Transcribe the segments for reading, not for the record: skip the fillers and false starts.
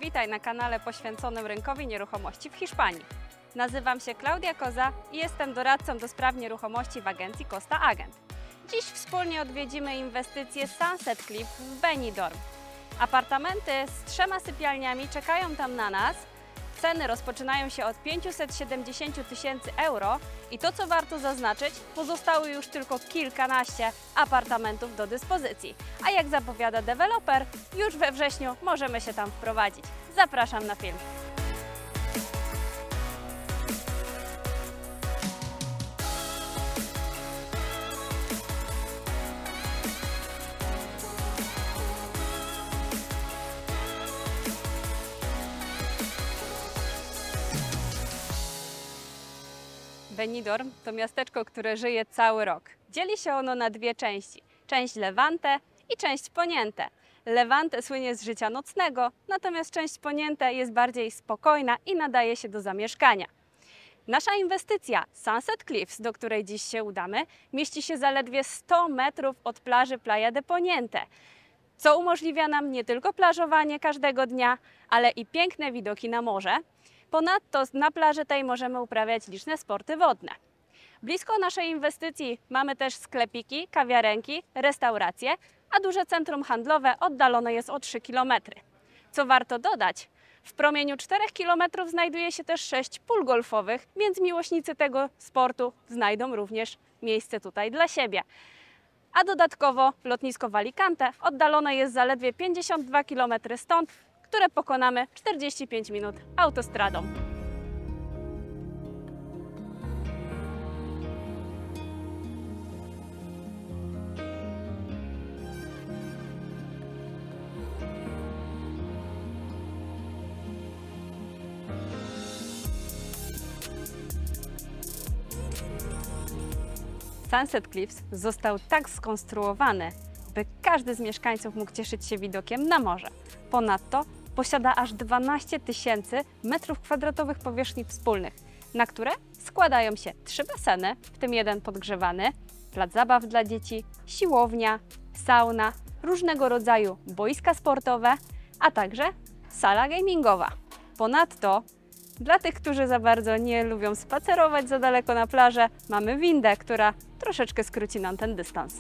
Witaj na kanale poświęconym rynkowi nieruchomości w Hiszpanii. Nazywam się Klaudia Koza i jestem doradcą do spraw nieruchomości w agencji Costa Agent. Dziś wspólnie odwiedzimy inwestycję Sunset Cliff w Benidorm. Apartamenty z 3 sypialniami czekają tam na nas. Ceny rozpoczynają się od 570 tysięcy euro i to, co warto zaznaczyć, pozostało już tylko kilkanaście apartamentów do dyspozycji. A jak zapowiada deweloper, już we wrześniu możemy się tam wprowadzić. Zapraszam na film. Benidorm to miasteczko, które żyje cały rok. Dzieli się ono na dwie części. Część Levante i część Poniente. Levante słynie z życia nocnego, natomiast część Poniente jest bardziej spokojna i nadaje się do zamieszkania. Nasza inwestycja Sunset Cliffs, do której dziś się udamy, mieści się zaledwie 100 metrów od plaży Playa de Poniente, co umożliwia nam nie tylko plażowanie każdego dnia, ale i piękne widoki na morze. Ponadto na plaży tej możemy uprawiać liczne sporty wodne. Blisko naszej inwestycji mamy też sklepiki, kawiarenki, restauracje, a duże centrum handlowe oddalone jest o 3 km. Co warto dodać, w promieniu 4 km znajduje się też 6 pól golfowych, więc miłośnicy tego sportu znajdą również miejsce tutaj dla siebie. A dodatkowo lotnisko w Alicante oddalone jest zaledwie 52 km stąd, które pokonamy 45 minut autostradą. Sunset Cliffs został tak skonstruowany, by każdy z mieszkańców mógł cieszyć się widokiem na morze. Ponadto posiada aż 12 tysięcy m2 powierzchni wspólnych, na które składają się 3 baseny, w tym jeden podgrzewany, plac zabaw dla dzieci, siłownia, sauna, różnego rodzaju boiska sportowe, a także sala gamingowa. Ponadto dla tych, którzy za bardzo nie lubią spacerować za daleko na plażę, mamy windę, która troszeczkę skróci nam ten dystans.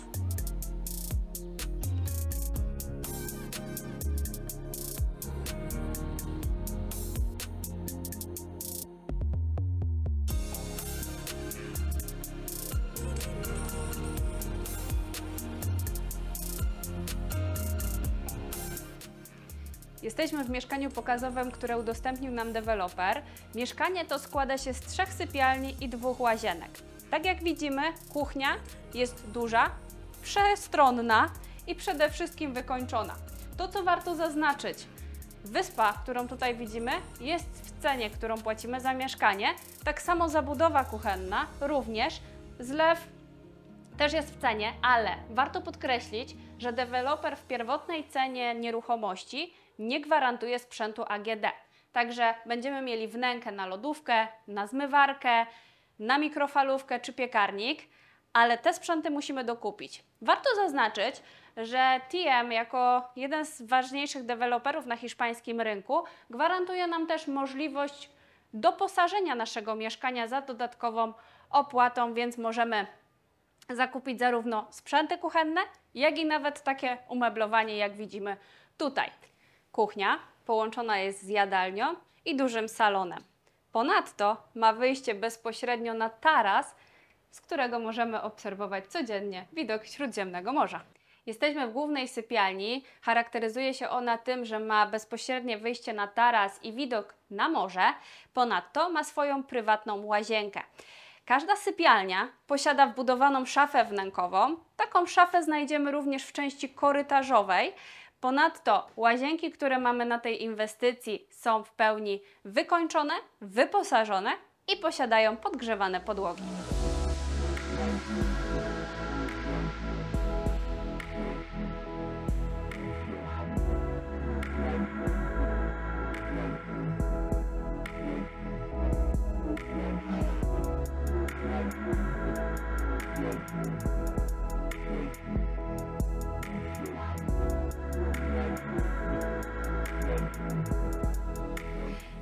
Jesteśmy w mieszkaniu pokazowym, które udostępnił nam deweloper. Mieszkanie to składa się z 3 sypialni i 2 łazienek. Tak jak widzimy, kuchnia jest duża, przestronna i przede wszystkim wykończona. To, co warto zaznaczyć, wyspa, którą tutaj widzimy, jest w cenie, którą płacimy za mieszkanie. Tak samo zabudowa kuchenna, również zlew też jest w cenie, ale warto podkreślić, że deweloper w pierwotnej cenie nieruchomości nie gwarantuje sprzętu AGD. Także będziemy mieli wnękę na lodówkę, na zmywarkę, na mikrofalówkę czy piekarnik, ale te sprzęty musimy dokupić. Warto zaznaczyć, że TM jako jeden z ważniejszych deweloperów na hiszpańskim rynku gwarantuje nam też możliwość doposażenia naszego mieszkania za dodatkową opłatą, więc możemy zakupić zarówno sprzęty kuchenne, jak i nawet takie umeblowanie, jak widzimy tutaj. Kuchnia połączona jest z jadalnią i dużym salonem. Ponadto ma wyjście bezpośrednio na taras, z którego możemy obserwować codziennie widok Śródziemnego Morza. Jesteśmy w głównej sypialni. Charakteryzuje się ona tym, że ma bezpośrednie wyjście na taras i widok na morze. Ponadto ma swoją prywatną łazienkę. Każda sypialnia posiada wbudowaną szafę wnękową. Taką szafę znajdziemy również w części korytarzowej. Ponadto łazienki, które mamy na tej inwestycji, są w pełni wykończone, wyposażone i posiadają podgrzewane podłogi.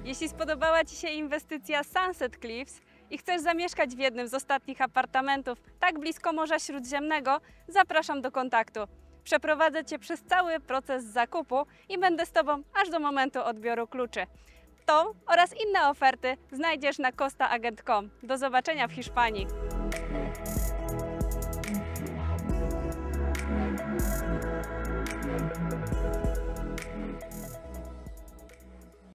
Jeśli spodobała Ci się inwestycja Sunset Cliffs i chcesz zamieszkać w jednym z ostatnich apartamentów tak blisko Morza Śródziemnego, zapraszam do kontaktu. Przeprowadzę Cię przez cały proces zakupu i będę z Tobą aż do momentu odbioru kluczy. To oraz inne oferty znajdziesz na costaagent.com. Do zobaczenia w Hiszpanii!